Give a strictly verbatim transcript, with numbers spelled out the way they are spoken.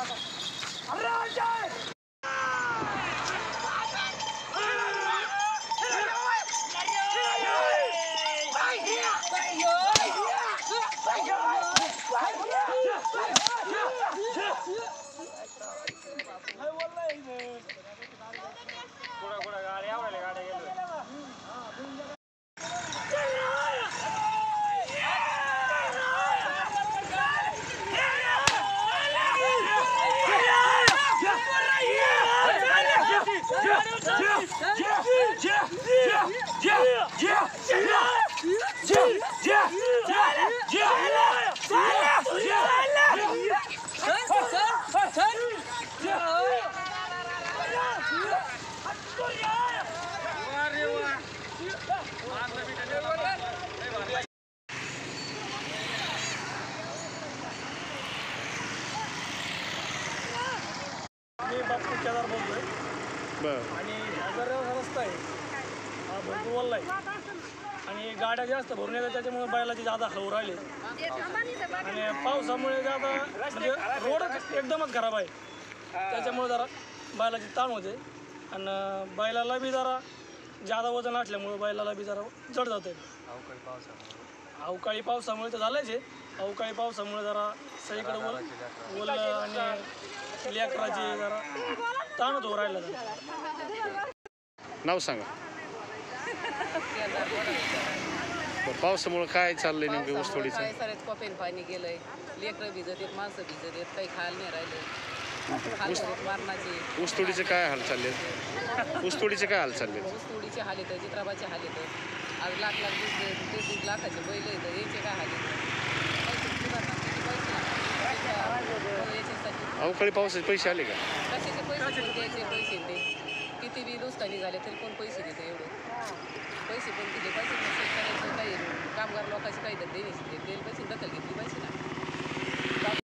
केदार बोलतोय आणि हजार रस्ता आहे हा भरपूर वल्ला आहे आणि गाड्या जास्त भरून येतात त्याच्यामुळे बैलाचे जादा हलवू राहिले आणि पावसामुळे जादा म्हणजे रोड एकदमच खराब आहे त्याच्यामुळे जरा बैलाची ताण होते आणि बैलाला बी जरा जादा वजन असल्यामुळे बैलाला बी जरा जड जाते अवकाळी पावसामुळे तर झालंच आहे अवकाळी पावसामुळे जरा सगळीकडे ओल ओलं आणि लेकराची जरा ताणच हो राहिला नाव सांगा पावसामुळे काय चाललंय नेमकं ऊसतोडीचं सारेच कोपेन पाणी गेलंय लेकरं भिजत येत माणसं भिजत येत काही खायला नाही राहिले मारणाचे ऊसतोडीचे काय हाल चालले ऊसतोडीचे काय हाल चालले ऊसतोडीचे हाल येतं चित्राबाचे हाल येतं आज लाख लाख दीड दीड लाखाचे बैल येतं याचे काय हाल येतं अवकाळी पावसाचे पैसे आले का कशाचे पैसे द्यायचे पैसे दे किती बी नुकसानी झाले तरी कोण पैसे देते एवढे पैसे पण दिले पैसे शेतकऱ्यांचं काही कामगार लोकांचे काही तर देण्याची देईल पैसे दखल घेतली पाहिजे ना